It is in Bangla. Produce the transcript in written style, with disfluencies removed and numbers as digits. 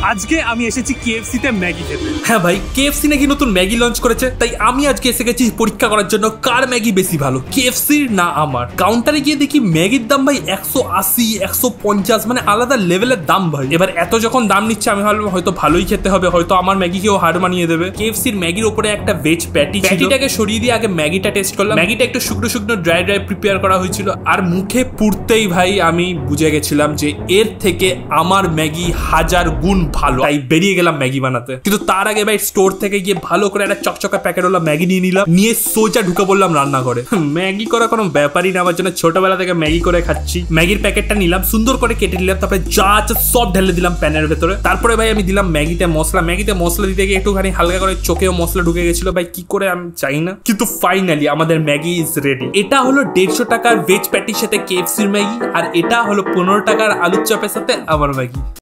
আজকে আমি এসেছি কেএফসি তে ম্যাগি খেতে। হ্যাঁ ভাই, কেএফসি নাকি নতুন ম্যাগি লঞ্চ করেছে, তাই আমি আজকে এসে গেছি পরীক্ষা করার জন্য কার ম্যাগি বেশি ভালো, কেএফসির না আমার। কাউন্টারে গিয়ে দেখি ম্যাগির দাম ভাই 180 150, মানে আলাদা লেভেলের দাম ভাই। এবার এত যখন দাম নিচ্ছে আমি ভাবলাম হয়তো ভালোই খেতে হবে, হয়তো আমার ম্যাগিকেও হার মানিয়ে দেবে। কেএফসির ম্যাগির উপরে একটা ভেজ প্যাটি, প্যাটিটাকে সরিয়ে দিয়ে আগে ম্যাগিটা টেস্ট করলাম। ম্যাগিটা একটু শুকনো শুকনো ড্রাই ড্রাই প্রিপেয়ার করা হয়েছিল, আর মুখে পুড়তেই ভাই আমি বুঝে গেছিলাম যে এর থেকে আমার ম্যাগি 1000 গুণ ভালো। তাই বেরিয়ে গেলাম ম্যাগি বানাতে। কিন্তু তার আগে ভাই স্টোর থেকে গিয়ে ভালো করে একটা চকচকা প্যাকেটওয়ালা ম্যাগি নিয়ে নিলাম, নিয়ে সোজা ঢুকে পড়লাম রান্নাঘরে। ম্যাগি করা কোনো ব্যাপারই না আমার জন্য, ছোটবেলা থেকে ম্যাগি করে খাচ্ছি। ম্যাগির প্যাকেটটা নিলাম, সুন্দর করে কেটে নিলাম, তারপরে যা আছে সব ঢেলে দিলাম প্যানের ভেতরে। তারপরে ভাই আমি দিলাম ম্যাগিতে মশলা। ম্যাগিতে মশলা দিতে গিয়ে একটুখানি হালকা করে চোখেও মশলা ঢুকে গেছিল ভাই, কি করে আমি চাই না, কিন্তু ফাইনালি আমাদের ম্যাগি ইজ রেডি। এটা হলো 150 টাকার ভেজ প্যাটির সাথে কেএফসির ম্যাগি, আর এটা হলো 15 টাকার আলুর চপের সাথে আমার ম্যাগি।